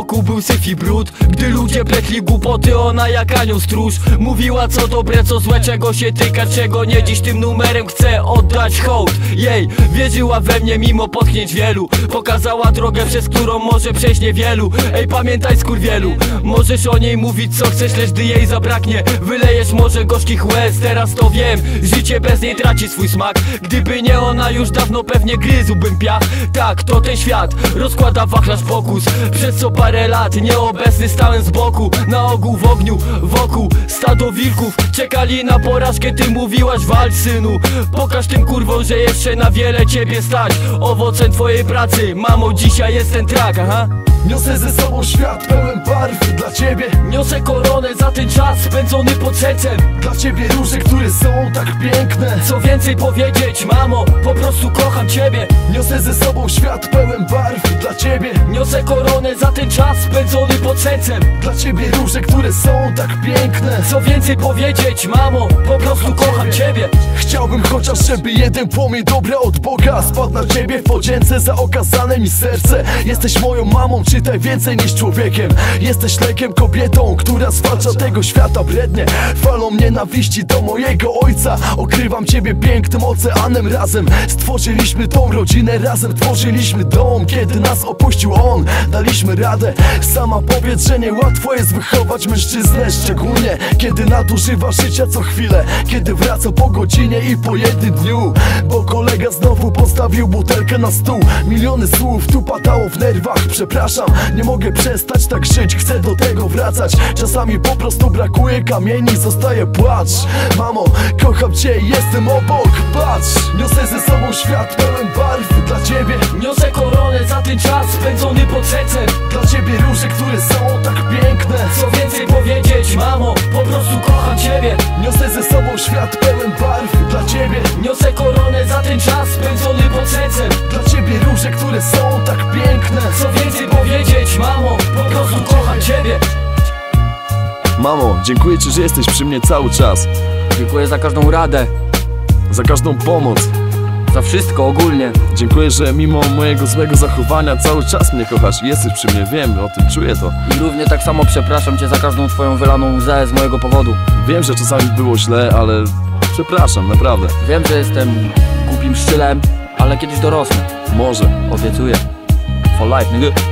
wokół był syf i brud. Gdy ludzie pletli głupoty, ona jak anioł stróż mówiła co dobre, co złe, czego się tyka, czego nie. Dziś tym numerem chcę oddać hołd jej. Wierzyła we mnie mimo potknięć wielu, pokazała drogę, przez którą może przejść niewielu. Ej, pamiętaj skurwielu, możesz o niej mówić co chcesz, lecz gdy jej zabraknie, wylejesz może gorzkich łez. Teraz to wiem, życie bez niej traci swój smak. Gdyby nie ona, już dawno pewnie gryzłbym piach. Tak, to ten świat rozkłada wachlarz pokus, przez co parę lat nieobecny stałem z boku. Na ogół w ogniu, wokół stado wilków czekali na porażkę. Ty mówiłaś walcz synu, pokaż tym kurwom, że jeszcze na wiele ciebie stać. Owocem twojej pracy, mamo, dzisiaj jest ten track, aha. Niosę ze sobą świat pełen barw dla ciebie. Niosę koronę za ten czas spędzony pod sercem. Dla ciebie róże, które są tak piękne. Co więcej powiedzieć, mamo, po prostu kocham ciebie. Niosę ze sobą świat pełen barw dla ciebie. Niosę koronę za ten czas spędzony pod sercem. Dla ciebie róże, które są tak piękne. Co więcej powiedzieć, mamo, po prostu kocham ciebie. Chciałbym chociaż, żeby jeden płomień dobra od Boga spadł na ciebie w podzięce za okazane mi serce. Jesteś moją mamą, czytaj więcej niż człowiekiem. Jesteś lekiem, kobietą, która zwalcza tego świata brednie. Falą nienawiści do mojego ojca. Okrywam ciebie pięknym oceanem. Razem stworzyliśmy tą rodzinę, razem tworzyliśmy dom. Kiedy nas opuścił on, daliśmy radę. Sama powiedz, że niełatwo jest wychować mężczyznę, szczególnie kiedy nadużywa życia co chwilę, kiedy wraca po godzinie i po jednym dniu. Bo kolega znowu postawił butelkę na stół. Miliony słów tu padało w nerwach. Przepraszam, nie mogę przestać tak żyć, chcę do tego wracać. Czasami po prostu brakuje kamieni, zostaje płacz. Mamo, kocham cię i jestem obok, patrz. Niosę ze sobą świat pełen barw dla ciebie. Niosę koronę za ten czas spędzony pod sercem. Dla ciebie róże, które są tak piękne. Co więcej powiedzieć, mamo, po prostu kocham ciebie. Niosę ze sobą świat pełen barw dla ciebie. Niosę koronę za ten czas spędzony pod sercem. Dla ciebie róże, które są tak piękne. Co więcej powiedzieć, mamo, po prostu kocham ciebie. Mamo, dziękuję ci, że jesteś przy mnie cały czas. Dziękuję za każdą radę, Za każdą pomoc. za wszystko ogólnie. Dziękuję, że mimo mojego złego zachowania cały czas mnie kochasz i jesteś przy mnie, wiem, o tym czuję to. I równie tak samo przepraszam cię za każdą twoją wylaną łzę z mojego powodu. Wiem, że czasami było źle, ale przepraszam, naprawdę. Wiem, że jestem głupim szczylem, ale kiedyś dorosnę. Może. Obiecuję. For life, nigga.